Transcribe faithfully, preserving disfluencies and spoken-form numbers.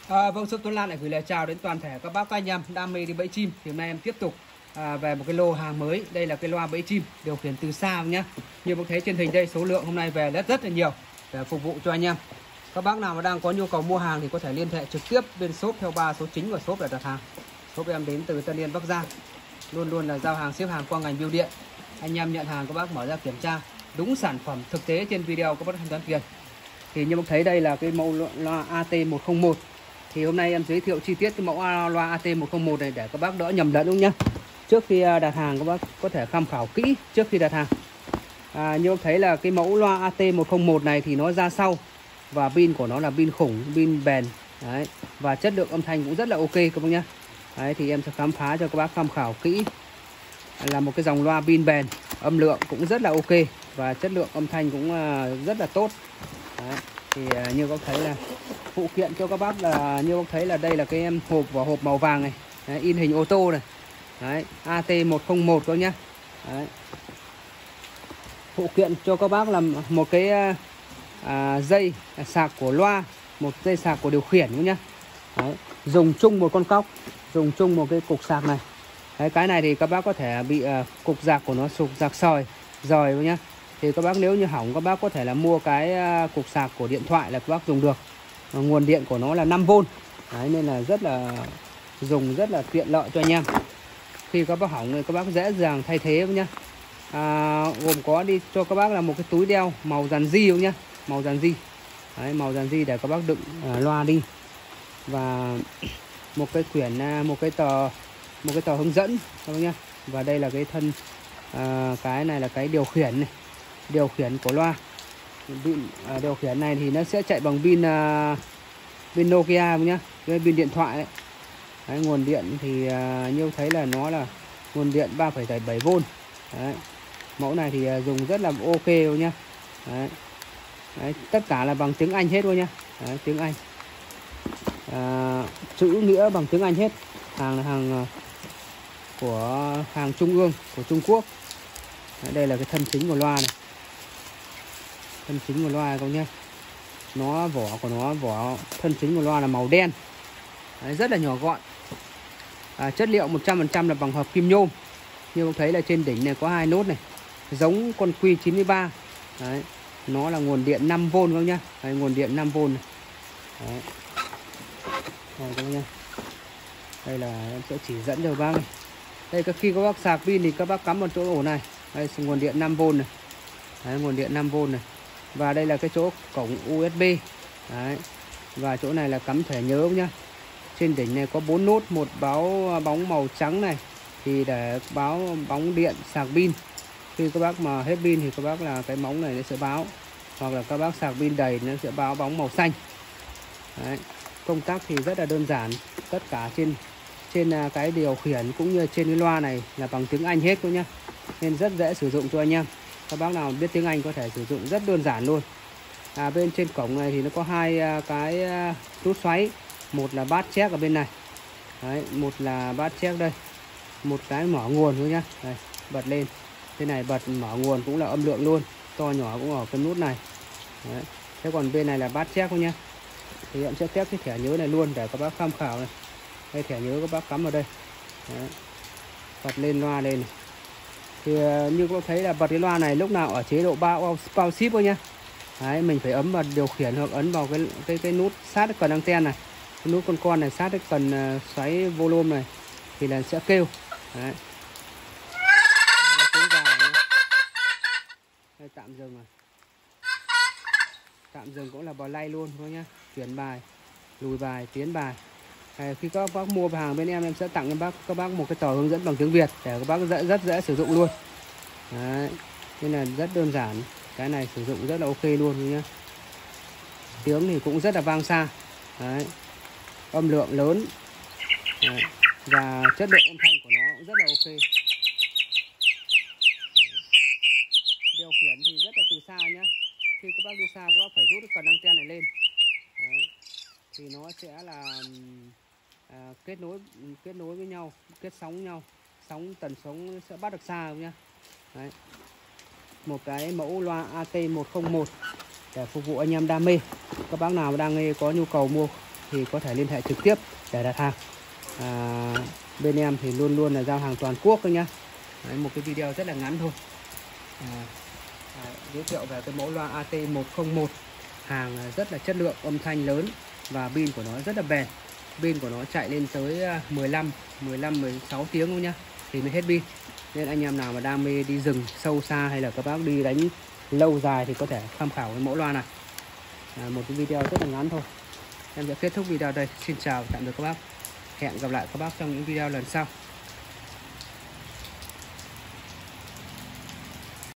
À, vâng, shop Tuấn Lan lại gửi lời chào đến toàn thể các bác các anh em đam mê đi bẫy chim. Thì hôm nay em tiếp tục à, về một cái lô hàng mới. Đây là cái loa bẫy chim điều khiển từ xa nhé. Như bác thấy trên hình đây, số lượng hôm nay về rất rất là nhiều để phục vụ cho anh em. Các bác nào mà đang có nhu cầu mua hàng thì có thể liên hệ trực tiếp bên shop theo ba số chính của shop để đặt hàng. Shop em đến từ Tân Yên, Bắc Giang, luôn luôn là giao hàng ship hàng qua ngành bưu điện. Anh em nhận hàng các bác mở ra kiểm tra đúng sản phẩm thực tế trên video các bác thanh toán tiền. Thì như bác thấy đây là cái mẫu loa A T một không một. Thì hôm nay em giới thiệu chi tiết cái mẫu loa A T một không một này để các bác đỡ nhầm lẫn đúng nhá. Trước khi đặt hàng các bác có thể tham khảo kỹ trước khi đặt hàng. À, như bác thấy là cái mẫu loa A T một không một này thì nó ra sau và pin của nó là pin khủng, pin bền. Đấy. Và chất lượng âm thanh cũng rất là ok các bác nhá. Đấy, thì em sẽ khám phá cho các bác tham khảo kỹ. Là một cái dòng loa pin bền, âm lượng cũng rất là ok và chất lượng âm thanh cũng rất là tốt. Đấy. Thì như bác thấy là phụ kiện cho các bác là như bác thấy là đây là cái em hộp vỏ hộp màu vàng này. Đấy, in hình ô tô này. Đấy, A T một không một các nhá. Đấy. Phụ kiện cho các bác là một cái à, dây sạc của loa, một dây sạc của điều khiển các nhá. Đấy. Dùng chung một con cóc, dùng chung một cái cục sạc này. Đấy, cái này thì các bác có thể bị uh, cục sạc của nó sụp sạc sòi rời nhá. Thì các bác nếu như hỏng các bác có thể là mua cái uh, cục sạc của điện thoại là các bác dùng được. uh, Nguồn điện của nó là năm vôn. Đấy, nên là rất là dùng rất là tiện lợi cho anh em. Khi các bác hỏng thì các bác dễ dàng thay thế nhá. À, gồm có đi cho các bác là một cái túi đeo màu dàn di nhá, màu dàn di. Đấy, màu dàn di để các bác đựng uh, loa đi. Và một cái quyển uh, một cái tờ một cái tờ hướng dẫn các bác nhá. Và đây là cái thân à, cái này là cái điều khiển này, điều khiển của loa. Pin à, điều khiển này thì nó sẽ chạy bằng pin à, pin Nokia nhá, cái pin điện thoại ấy. Đấy, nguồn điện thì à, như thấy là nó là nguồn điện ba phẩy bảy vôn. Đấy. Mẫu này thì à, dùng rất là ok nhá. Đấy. Đấy, tất cả là bằng tiếng Anh hết luôn nhá. Đấy, tiếng Anh. À, chữ nghĩa bằng tiếng Anh hết. Hàng là hàng của hàng trung ương của Trung Quốc. Đấy, đây là cái thân chính của loa này, thân chính của loa các nhé. Nó vỏ của nó vỏ thân chính của loa là màu đen. Đấy, rất là nhỏ gọn. À, chất liệu một trăm phần trăm là bằng hợp kim nhôm. Như các thấy là trên đỉnh này có hai nốt này, giống con Q chín ba. Đấy, nó là nguồn điện năm vôn các nhá. Đấy, nguồn điện năm vôn này. Đấy. Đây các nhá. Đây là em sẽ chỉ dẫn cho bác này. Đây khi các bác sạc pin thì các bác cắm vào chỗ ổ này. Đây nguồn điện năm vôn này. Đấy, nguồn điện năm vôn này. Và đây là cái chỗ cổng u ét bê. Đấy. Và chỗ này là cắm thẻ nhớ nhá. Trên đỉnh này có bốn nốt, một báo bóng màu trắng này thì để báo bóng điện sạc pin. Khi các bác mà hết pin thì các bác là cái bóng này nó sẽ báo. Hoặc là các bác sạc pin đầy nó sẽ báo bóng màu xanh. Đấy. Công tắc thì rất là đơn giản. Tất cả trên trên cái điều khiển cũng như trên cái loa này là bằng tiếng Anh hết thôi nhá. Nên rất dễ sử dụng cho anh em. Các bác nào biết tiếng Anh có thể sử dụng rất đơn giản luôn. À, bên trên cổng này thì nó có hai cái nút xoáy. Một là bát check ở bên này. Đấy, một là bát check đây. Một cái mở nguồn thôi nhá. Đây, bật lên. Thế này bật mở nguồn cũng là âm lượng luôn. To nhỏ cũng ở cái nút này. Đấy. Thế còn bên này là bát check thôi nhá. Thì em sẽ test cái thẻ nhớ này luôn để các bác tham khảo này. Đây thẻ nhớ các bác cắm vào đây. Đấy. Bật lên loa lên này. Thì như các bác thấy là bật cái loa này lúc nào ở chế độ bao power shift thôi nhá. Đấy, mình phải ấn vào điều khiển hoặc ấn vào cái cái cái nút sát cái cần anten này. Cái nút con con này sát cái cần uh, xoáy volume này thì là sẽ kêu. Đấy. Đây, tạm dừng rồi. Tạm dừng cũng là play luôn thôi nhá. Chuyển bài, lùi bài, tiến bài. À, khi các bác mua hàng bên em em sẽ tặng các bác các bác một cái tờ hướng dẫn bằng tiếng Việt để các bác dễ, rất dễ sử dụng luôn. Đấy. Nên là rất đơn giản. Cái này sử dụng rất là ok luôn nhá. Tiếng thì cũng rất là vang xa. Đấy. Âm lượng lớn. Đấy. Và chất lượng âm thanh của nó cũng rất là ok. Điều khiển thì rất là từ xa nhá. Khi các bác đi xa các bác phải rút cái cần anten này lên. Đấy. Thì nó sẽ là à, kết nối kết nối với nhau, kết sóng với nhau, sóng tần sóng sẽ bắt được xa nhá. Đấy. Một cái mẫu loa A T một không một để phục vụ anh em đam mê. Các bác nào đang có nhu cầu mua thì có thể liên hệ trực tiếp để đặt hàng. À, bên em thì luôn luôn là giao hàng toàn quốc thôi nhá. Đấy, một cái video rất là ngắn thôi. À, à, giới thiệu về cái mẫu loa A T một không một, hàng rất là chất lượng, âm thanh lớn và pin của nó rất là bền. Pin của nó chạy lên tới mười lăm, mười lăm, mười sáu tiếng luôn nhá thì mới hết pin. Nên anh em nào mà đam mê đi rừng sâu xa hay là các bác đi đánh lâu dài thì có thể tham khảo cái mẫu loa này. À, một cái video rất là ngắn thôi. Em sẽ kết thúc video đây. Xin chào tạm biệt các bác. Hẹn gặp lại các bác trong những video lần sau.